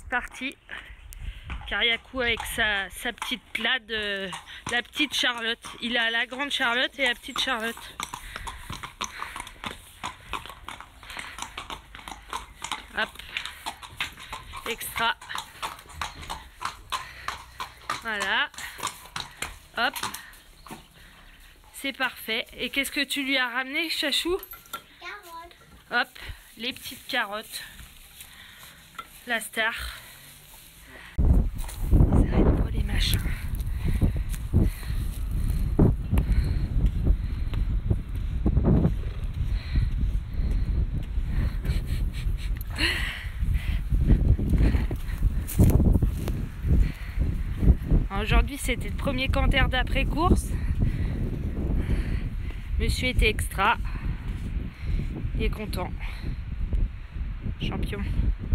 parti. Kariakou avec sa petite plade, la petite Charlotte. Il a la grande Charlotte et la petite Charlotte. Hop, extra. Voilà. Hop. C'est parfait. Et qu'est-ce que tu lui as ramené, Chachou? Carottes. Hop, les petites carottes. La star. Ça va être pour les machins. Aujourd'hui, c'était le premier canter d'après-course. Monsieur était extra. Il est content. Champion.